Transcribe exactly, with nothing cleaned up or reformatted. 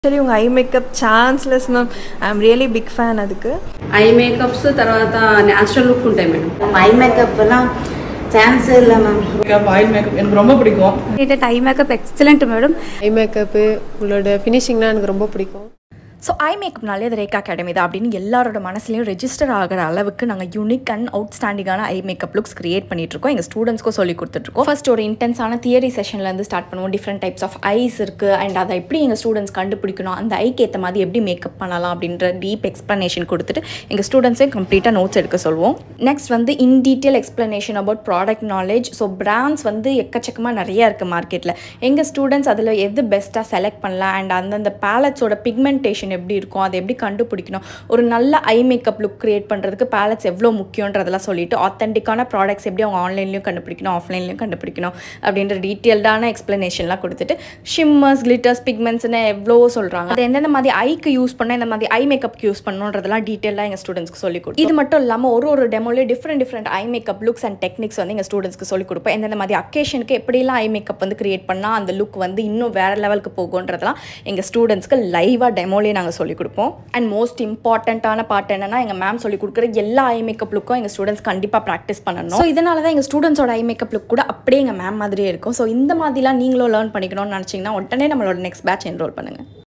Actually, your eye makeup chanceless, ma'am. I'm really big fan adukku. Eye makeups tarvata natural look untai madam. Eye makeup la chance illa ma'am. Eye makeup enakku romba pidikum. It eye makeup excellent madam. Eye makeup உங்களோட finishing na எனக்கு ரொம்ப பிடிக்கும். So I மேக்கப்னாலே அது Rekha academy தான் அப்படின்னு எல்லாரோட மனசுலையும் register ஆகிற அளவுக்கு நாங்கள் யூனிக் அண்ட் அவுட்ஸ்டாண்டிங்கான ஐ மேக்கப் லுக்ஸ் கிரியேட் பண்ணிட்டுருக்கோம். எங்கள் ஸ்டூடெண்ட்ஸ்க்கும் சொல்லி கொடுத்துட்ருக்கோம். ஃபர்ஸ்ட் ஒரு இன்டென்ஸான தியரி செஷன்லேருந்து ஸ்டார்ட் பண்ணுவோம். டிஃப்ரெண்ட் டைப்ஸ் ஆஃப் ஐஸ் இருக்குது அண்ட் அதை எப்படி எங்கள் ஸ்டூடெண்ட்ஸ் கண்டுபிடிக்கணும், அந்த ஐக்கு ஏற்ற மாதிரி எப்படி மேக்கப் பண்ணலாம் அப்படின்ற டீப் எக்ஸ்ப்ளனேஷன் கொடுத்துட்டு எங்கள் ஸ்டூடெண்ட்ஸையும் கம்ப்ளீட்டாக நோட்ஸ் எடுக்க சொல்லுவோம். நெக்ஸ்ட் வந்து in detail explanation about product knowledge. So brands வந்து எக்கச்சக்கமாக நிறையா இருக்குது மார்க்கெட்டில். எங்கள் ஸ்டூடெண்ட்ஸ் அதில் எது பெஸ்ட்டாக செலக்ட் பண்ணலாம் அண்ட் அந்தந்த பேலட்ஸோட பிக்மெண்டேஷன் எப்படி இருக்கும், அதை எப்படி கண்டுபிடிக்கணும், ஒரு நல்ல ஐ மேக்கப் லுக் கிரியேட் பண்ணுறதுக்கு பேலட்ஸ் எவ்வளோ முக்கியன்றதெல்லாம் சொல்லிட்டு ஆத்தென்டிக்கான ப்ராடக்ட்ஸ் எப்படி அவங்க ஆன்லைன்லையும் கண்டுபிடிக்கணும் ஆஃப்லைன்லையும் கண்டுபிடிக்கணும் அப்படின்ற டீட்டெயில்டான எக்ஸ்ப்ளனேஷன்லாம் கொடுத்துட்டு ஷிம்மர்ஸ் கிளிட்டர்ஸ் பிக்மெண்ட்ஸ்னு எவ்வளோ சொல்கிறாங்க, அது எந்தெந்த மாதிரி ஐக்கு யூஸ் பண்ண இந்த மாதிரி ஐ மேக்கப்க்கு யூஸ் பண்ணணுன்றதெல்லாம் டீட்டெயிலாக எங்கள் ஸ்டூடெண்ட்ஸ்க்கு சொல்லிக் கொடுக்கும். இது மட்டும் இல்லாமல் ஒரு ஒரு டெமோலேயே different different eye makeup looks and techniques வந்து எங்கள் ஸ்டூடெண்ட்ஸ்க்கு சொல்லிக் கொடுப்போம். எந்தெந்த மாதிரி அக்கேஷனுக்கு எப்படிலாம் ஐ மேக்கப் வந்து கிரியேட் பண்ணால் அந்த லுக் வந்து இன்னும் வேறு லெவலுக்கு போகுன்றதெல்லாம் எங்கள் ஸ்டூடெண்ட்ஸ்க்கு லைவாக டெமோலேயே நாங்கள் சொல்லிக் கொடுப்போம். அண்ட் மோஸ்ட் இம்பார்ட்டண்ட்டான பார்ட் என்னன்னா, எங்கள் மேம் சொல்லிக் கொடுக்குற எல்லா ஐ மேக்கப் லுக்கும் எங்கள் ஸ்டூடெண்ட்ஸ் கண்டிப்பாக ப்ராக்டிஸ் பண்ணணும். ஸோ இதனால தான் எங்கள் ஸ்டூடெண்ட்ஸோட ஐ மேக்கப் லுக் கூட அப்படியே எங்கள் மேம் மாதிரியே இருக்கும். ஸோ இந்த மாதிரிலாம் நீங்களும் லேர்ன் பண்ணிக்கணும்னு நினச்சிங்கன்னா உடனே நம்மளோட நெக்ஸ்ட் பேட்ச் என்ரோல் பண்ணுங்கள்.